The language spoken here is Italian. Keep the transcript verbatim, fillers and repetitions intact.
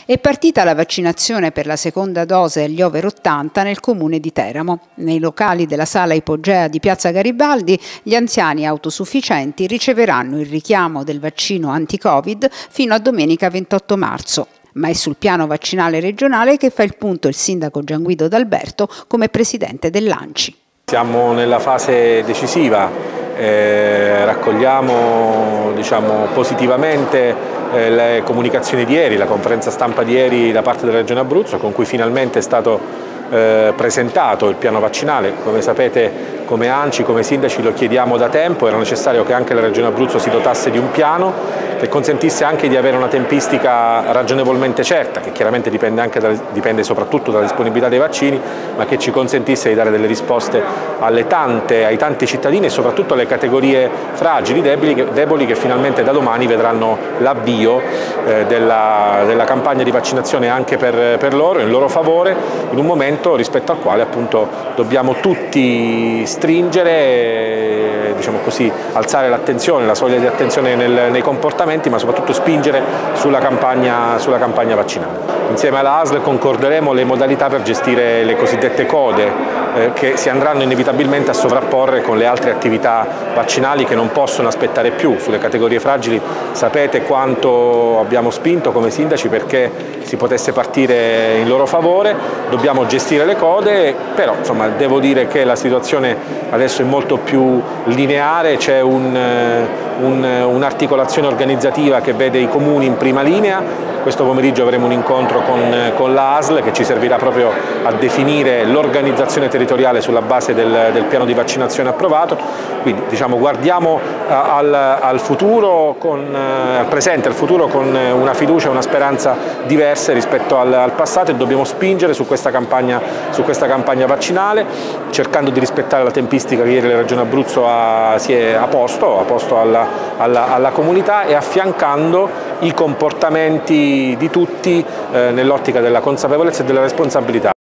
È partita la vaccinazione per la seconda dose agli over ottanta nel comune di Teramo. Nei locali della sala ipogea di Piazza Garibaldi, gli anziani autosufficienti riceveranno il richiamo del vaccino anti-Covid fino a domenica ventotto marzo. Ma è sul piano vaccinale regionale che fa il punto il sindaco Gianguido D'Alberto come presidente dell'ANCI. Siamo nella fase decisiva, eh, raccogliamo diciamo, positivamente eh, le comunicazioni di ieri, la conferenza stampa di ieri da parte della Regione Abruzzo, con cui finalmente è stato eh, presentato il piano vaccinale. Come sapete, come ANCI, come sindaci lo chiediamo da tempo, era necessario che anche la Regione Abruzzo si dotasse di un piano che consentisse anche di avere una tempistica ragionevolmente certa, che chiaramente dipende, anche da, dipende soprattutto dalla disponibilità dei vaccini, ma che ci consentisse di dare delle risposte alle tante, ai tanti cittadini e soprattutto alle categorie fragili, deboli, che, deboli, che finalmente da domani vedranno l'avvio eh, della, della campagna di vaccinazione anche per, per loro, in loro favore, in un momento rispetto al quale appunto dobbiamo tutti stringere, diciamo così, alzare l'attenzione, la soglia di attenzione nel, nei comportamenti, ma soprattutto spingere sulla campagna, sulla campagna vaccinale. Insieme alla A S L concorderemo le modalità per gestire le cosiddette code eh, che si andranno inevitabilmente a sovrapporre con le altre attività vaccinali che non possono aspettare più. Sulle categorie fragili sapete quanto abbiamo spinto come sindaci perché si potesse partire in loro favore, dobbiamo gestire le code, però insomma, devo dire che la situazione adesso è molto più lineare, c'è un, un, un'articolazione organizzativa che vede i comuni in prima linea. Questo pomeriggio avremo un incontro con, con la A S L che ci servirà proprio a definire l'organizzazione territoriale sulla base del, del piano di vaccinazione approvato. Quindi diciamo, guardiamo al, al futuro, con, al presente e al futuro con una fiducia e una speranza diverse rispetto al, al passato e dobbiamo spingere su questa campagna, su questa campagna vaccinale, cercando di rispettare la tempistica che ieri la Regione Abruzzo ha, si è a posto, a posto alla, alla, alla comunità e affiancando i comportamenti di tutti eh, nell'ottica della consapevolezza e della responsabilità.